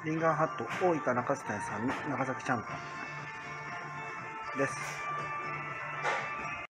リンガーハット大分中津店さんの長崎ちゃんぽんです。